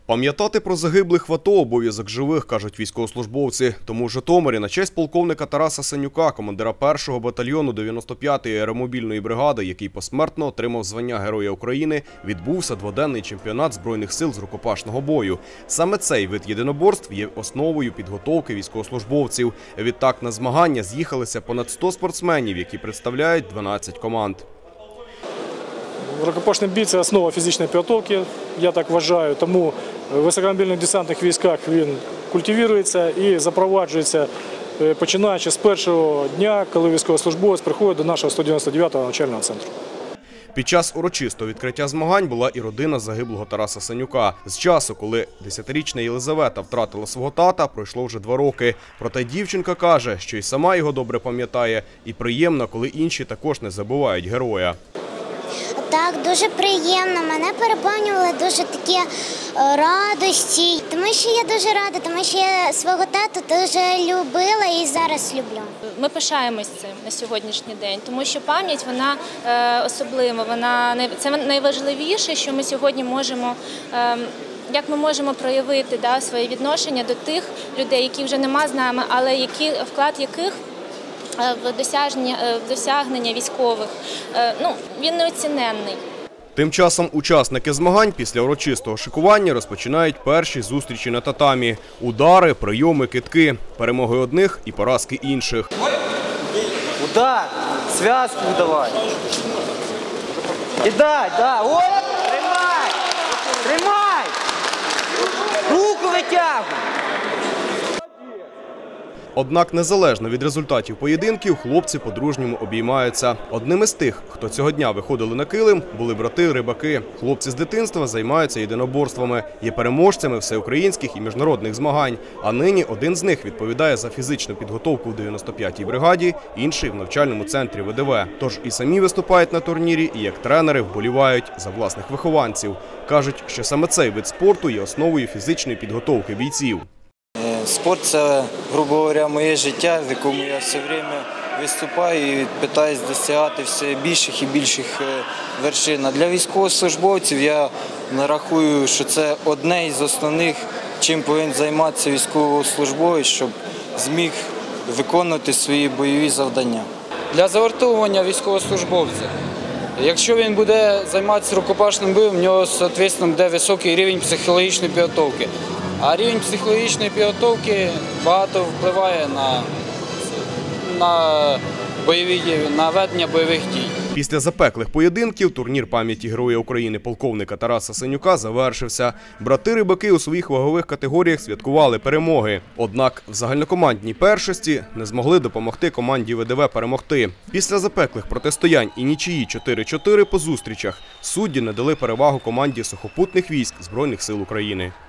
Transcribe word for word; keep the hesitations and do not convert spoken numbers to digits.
Пам'ятати про загиблих в АТО – обов'язок живих, кажуть військовослужбовці. Тому в Житомирі на честь полковника Тараса Сенюка, командира першого батальйону дев'яносто п'ятої аеромобільної бригади, який посмертно отримав звання Героя України, відбувся дводенний чемпіонат Збройних сил з рукопашного бою. Саме цей вид єдиноборств є основою підготовки військовослужбовців. Відтак на змагання з'їхалися понад сто спортсменів, які представляють дванадцять команд. Рукопашний бій – це основа фізичної підготовки, я так вважаю, тому в високомобільних десантних військах він культивується і запроваджується, починаючи з першого дня, коли військовослужбовець приходить до нашого сто дев'яносто дев'ятого навчального центру. Під час урочистого відкриття змагань була і родина загиблого Тараса Сенюка. З часу, коли десятирічна Єлизавета втратила свого тата, пройшло вже два роки. Проте дівчинка каже, що й сама його добре пам'ятає, і приємно, коли інші також не забувають героя. Так, дуже приємно. Мене переповнювали дуже такі радості. Тому що я дуже рада, тому що я свого тату дуже любила і зараз люблю. Ми пишаємось цим на сьогоднішній день, тому що пам'ять, вона е, особлива, вона, це найважливіше, що ми сьогодні можемо, е, як ми можемо проявити да, своє відношення до тих людей, які вже нема з нами, але які, вклад яких в досягнення, в досягнення військових, ну, він неоціненний. Тим часом учасники змагань після урочистого шикування розпочинають перші зустрічі на татамі. Удари, прийоми, кидки. Перемоги одних і поразки інших. Удар! Зв'язку давай! Кидай, да! О! Тримай! Тримай! Руку витягуй! Однак незалежно від результатів поєдинків, хлопці по-дружньому обіймаються. Одним із тих, хто цього дня виходили на килим, були брати-рибаки. Хлопці з дитинства займаються єдиноборствами, є переможцями всеукраїнських і міжнародних змагань. А нині один з них відповідає за фізичну підготовку в дев'яносто п'ятій бригаді, інший – в навчальному центрі ВДВ. Тож і самі виступають на турнірі, і як тренери вболівають за власних вихованців. Кажуть, що саме цей вид спорту є основою фізичної підготовки бійців. Спорт – це, грубо говоря, моє життя, в якому я все время виступаю і намагаюся досягати все більших і більших вершин. А для військовослужбовців я нарахую, що це одне із основних, чим повинен займатися військовослужбовець, щоб зміг виконувати свої бойові завдання. Для загартовування військовослужбовця, якщо він буде займатися рукопашним боєм, в нього, відповідно, буде високий рівень психологічної підготовки. А рівень психологічної підготовки багато впливає на, на, бойові, на ведення бойових дій. Після запеклих поєдинків турнір пам'яті Героя України полковника Тараса Сенюка завершився. Брати-рибаки у своїх вагових категоріях святкували перемоги. Однак в загальнокомандній першості не змогли допомогти команді ВДВ перемогти. Після запеклих протистоянь і нічиї чотири-чотири по зустрічах судді надали перевагу команді сухопутних військ Збройних сил України.